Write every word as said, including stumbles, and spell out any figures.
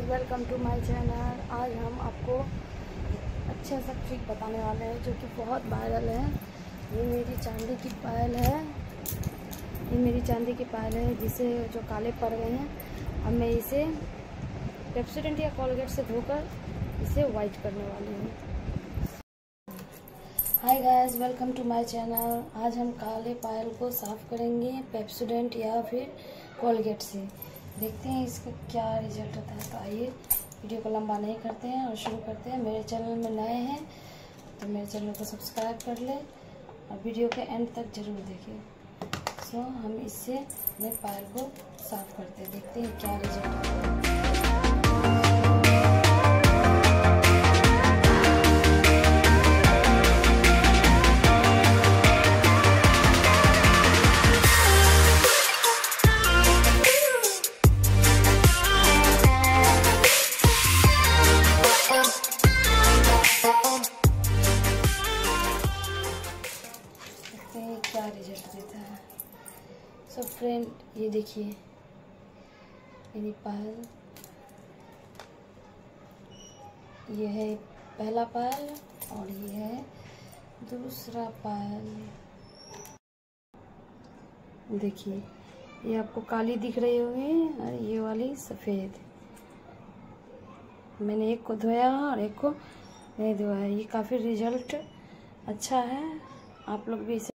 Welcome to my channel. आज हम आपको अच्छा सा ट्रिक बताने वाले हैं जो कि बहुत वायरल है। ये मेरी चांदी की पायल है ये मेरी चांदी की पायल है जिसे जो काले पड़ गए हैं। अब मैं इसे पेप्सोडेंट या कोलगेट से धोकर इसे वाइट करने वाली हूँ। Hi guys, welcome to my channel. आज हम काले पायल को साफ़ करेंगे पेप्सोडेंट या फिर कोलगेट से। देखते हैं इसका क्या रिजल्ट आता है। तो आइए वीडियो को लंबा नहीं करते हैं और शुरू करते हैं। मेरे चैनल में नए हैं तो मेरे चैनल को सब्सक्राइब कर ले और वीडियो के एंड तक ज़रूर देखिए। सो हम इससे अपने पायल को साफ़ करते हैं, देखते हैं क्या रिजल्ट आता है। क्या रिजल्ट देता है। सो फ्रेंड, ये देखिए मेरी पायल, ये है पहला पायल और ये है दूसरा पायल। देखिए ये आपको काली दिख रही होगी और ये वाली सफ़ेद। मैंने एक को धोया और एक को नहीं धोया। ये काफ़ी रिजल्ट अच्छा है। आप लोग भी इसे